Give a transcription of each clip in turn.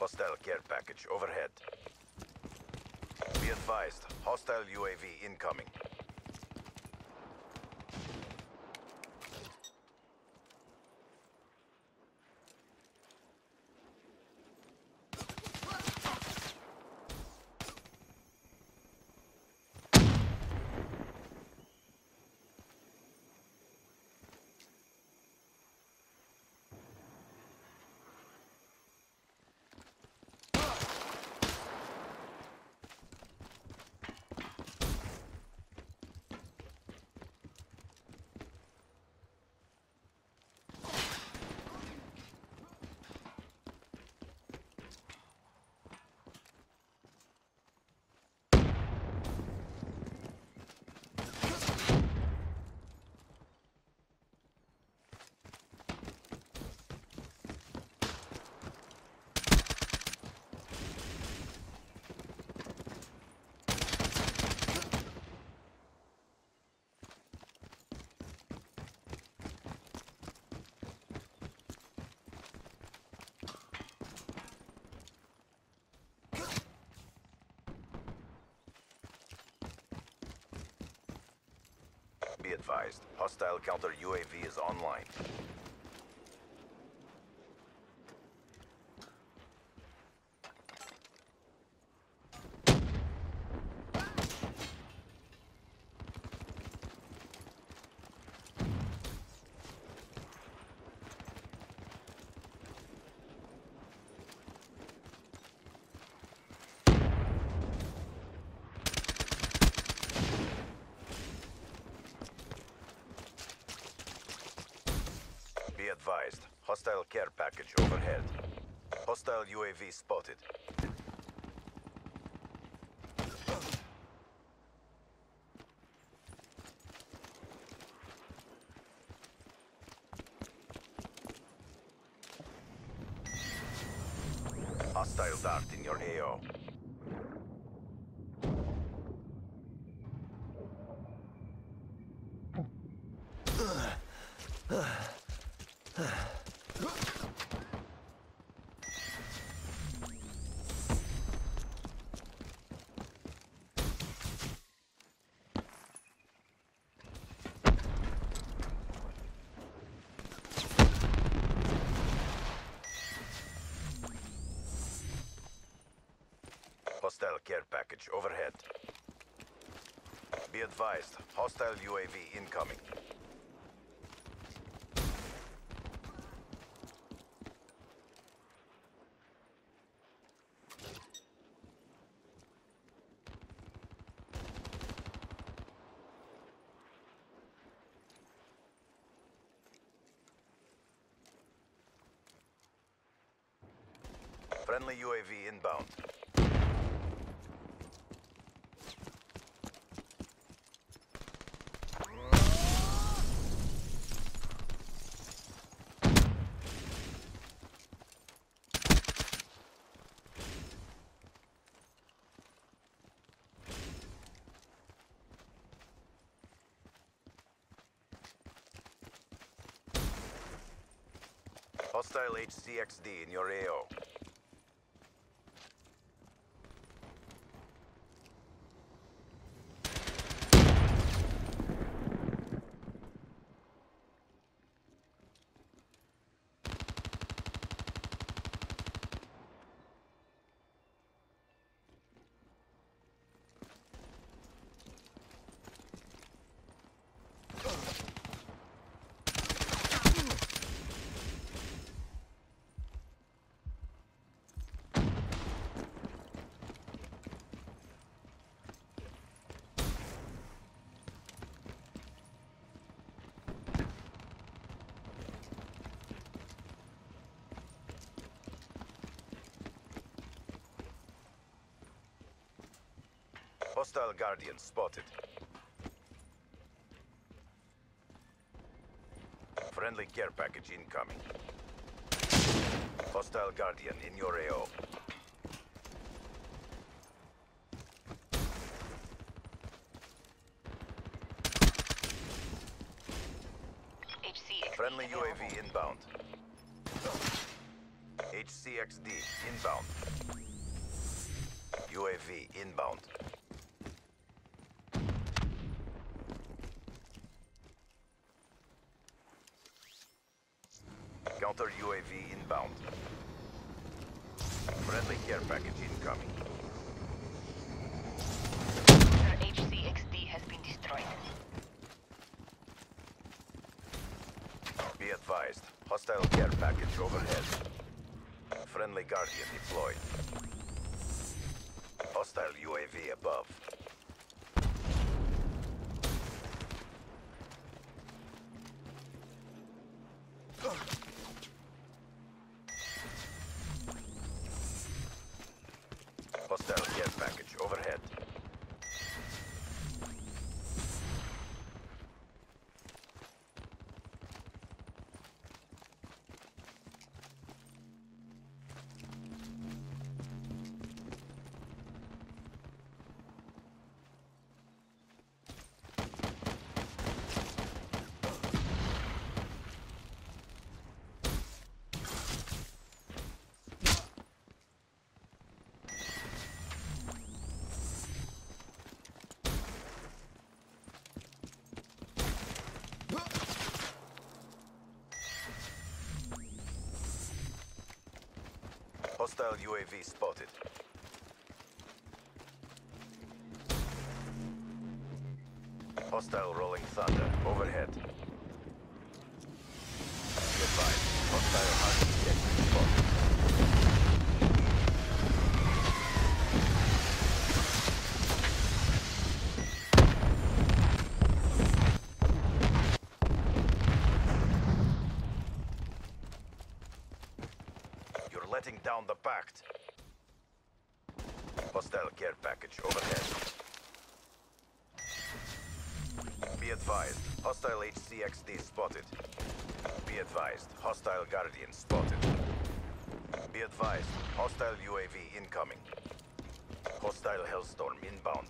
Hostile care package overhead. Be advised, hostile UAV incoming. Be advised, hostile counter UAV is online. Be advised, hostile care package overhead. Hostile UAV spotted. Hostile dart in your AO. Hostile care package overhead. Be advised, hostile UAV incoming. Friendly UAV inbound. Hostile HCXD in your AO. Hostile Guardian spotted. Friendly care package incoming. Hostile Guardian in your AO. HC Friendly UAV inbound. HCXD inbound. UAV inbound. Counter UAV inbound. Friendly care package incoming. Their HCXD has been destroyed. Be advised, hostile care package overhead. Friendly Guardian deployed. Hostile UAV above. Hostile care package overhead. Hostile UAV spotted. Hostile rolling thunder overhead. Be advised, hostile RCXD spotted. You're letting down the pact. Hostile care package overhead. Be advised, hostile HCXD spotted. Be advised, hostile Guardian spotted. Be advised, hostile UAV incoming. Hostile Hellstorm inbound.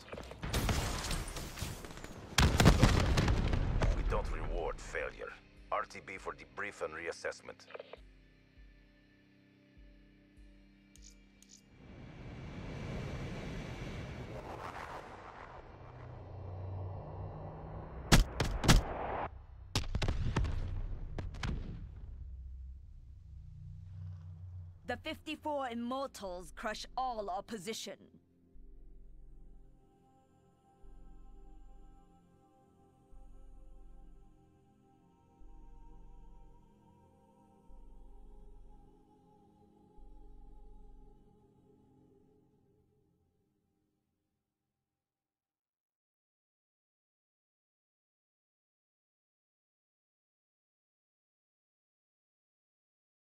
We don't reward failure. RTB for debrief and reassessment. The 54 Immortals crush all opposition.